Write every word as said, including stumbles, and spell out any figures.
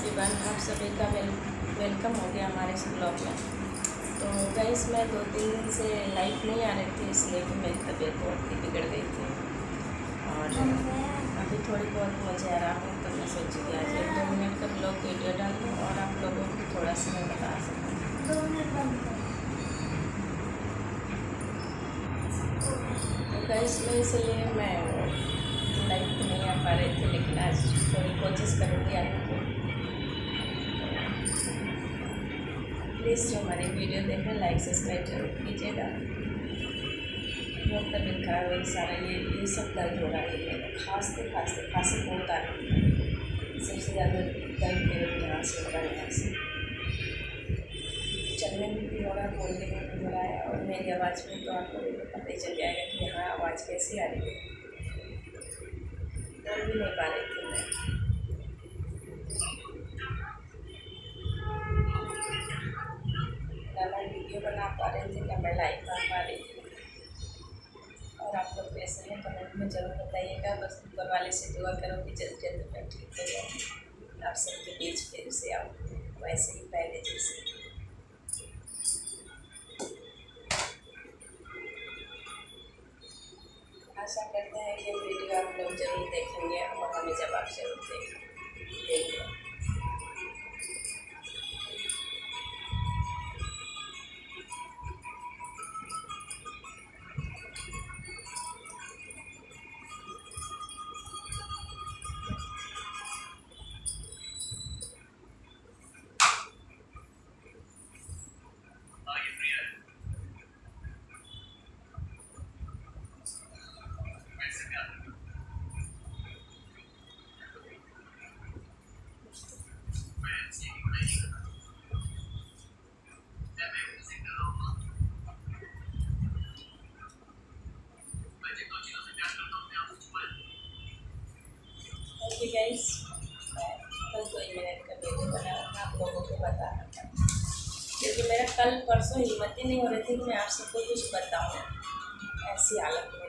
Everyone, आप सभी का वेल वेलकम हो गया हमारे इस ब्लॉग में। तो गाइस, मैं दो तीन दिन से लाइव नहीं आ रही थी, इसलिए कि मेरी तबीयत बहुत ही बिगड़ गई थी और अभी थोड़ी बहुत मुझे आराम है। तो मैं सोची कि आज एक दो मिनट का ब्लॉग वीडियो डाल दूँ और आप लोगों को थोड़ा सा मैं बता सकूँ। दो मिनट बंद करो। तो गाइस, मैं इसलिए मैं लाइव तो नहीं आ पा रही थी, लेकिन आज थोड़ी कोशिश करूँगी आने की। प्लीज़ जो हमारी वीडियो देखें, लाइक सब्सक्राइब जरूर कीजिएगा। बहुत तबीयत खराब है, सारा ये ये सब दर्द हो रहा है मेरा, खांसते खांसते खांसी बहुत आ रही है। सबसे ज़्यादा दर्द मेरे यहाँ से हो रहा है, यहाँ से चलने में भी हो रहा है, बोलने में भी हो रहा है और मेरी आवाज़ में तो आपको पता ही चल जाएगा कि हाँ आवाज़ कैसी आ रही है। बोल भी नहीं पा रही थी मैं। ना मैं वीडियो बना पा रही थी, ना मैं लाइव आ पा रही थी। और आप लोग कैसे हैं कमेंट में ज़रूर बताइएगा। बस ऊपर वाले से दुआ करो कि जल्द जल्द मैं ठीक हो जाऊँ, आप सबके बीच फिर से आऊँ वैसे ही पहले जैसे। आशा करते हैं ये वीडियो आप लोग ज़रूर देखेंगे और हमें जवाब जरूर देंगे। ओके गाइस, मैं कल दो ही मिनट का वीडियो बना आप लोगों को बताना था, क्योंकि मेरा कल परसों हिम्मत ही नहीं हो रही थी कि मैं आप सबको कुछ बताऊँ। ऐसी हालत में